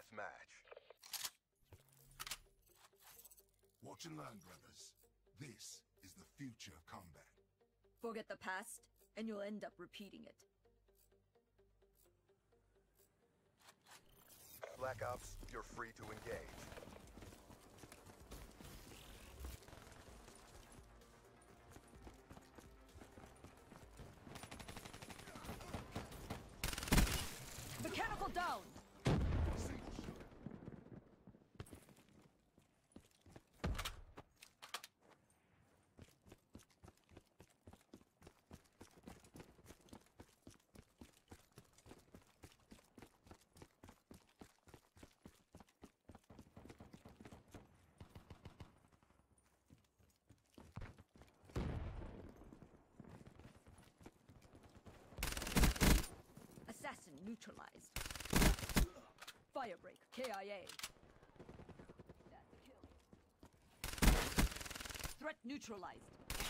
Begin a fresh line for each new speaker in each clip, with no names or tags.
deathmatch.
Watch and learn, brothers. This is the future of combat.
Forget the past, and you'll end up repeating it.
Black Ops, you're free to engage.
Mechanical down! Assassin neutralized. Firebreak, KIA. That's a kill. Threat neutralized.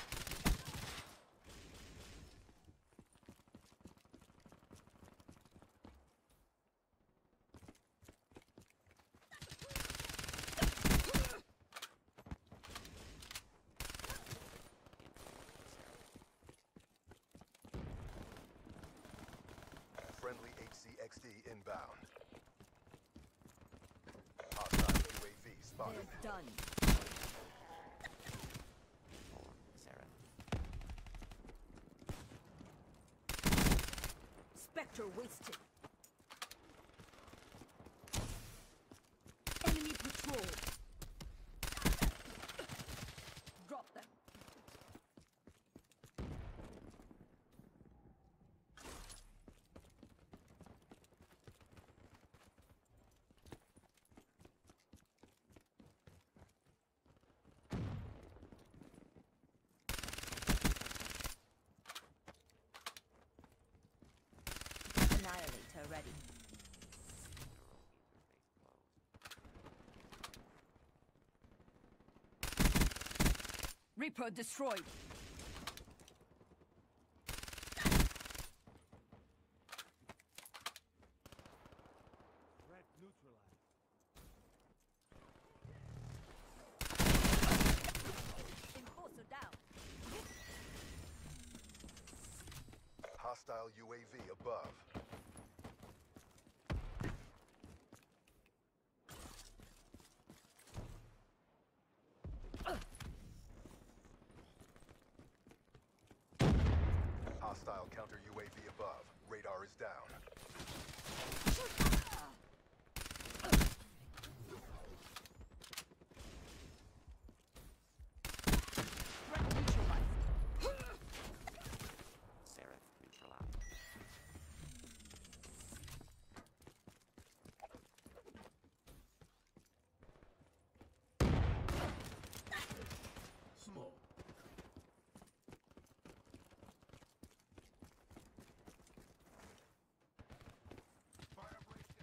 Friendly HCXD inbound. Hostile UAV spotted.
They're done.
Sarah.
Spectre wasted. Enemy patrol. Drop them. Annihilator ready. Reaper destroyed.
Threat neutralized.
Enforcer down.
Hostile UAV above. Hostile counter UAV above. Radar is down.
Threat neutralized.
Sarah neutralized.
Small. Firebreak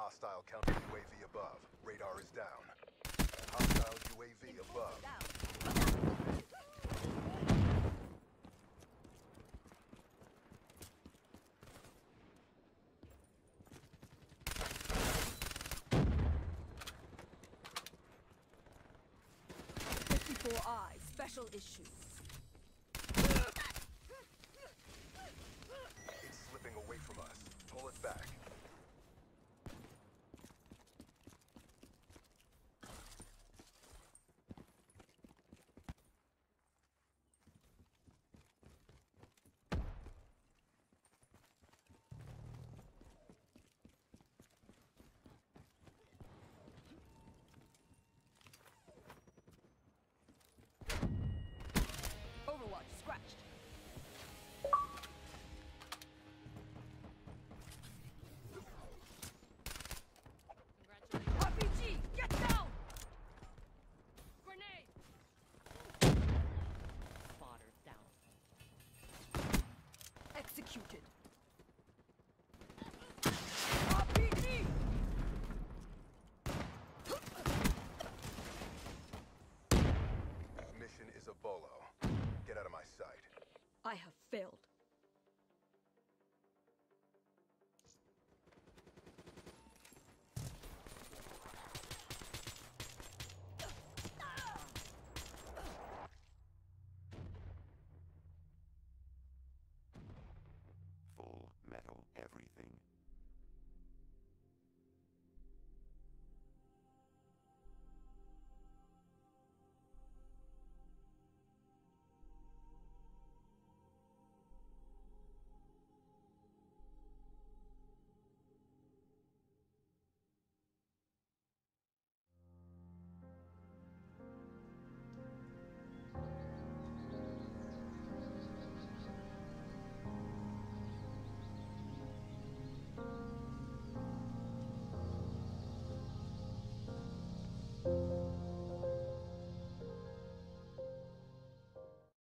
Hostile counter UAV above. Radar is down. Hostile UAV above.
I special issue.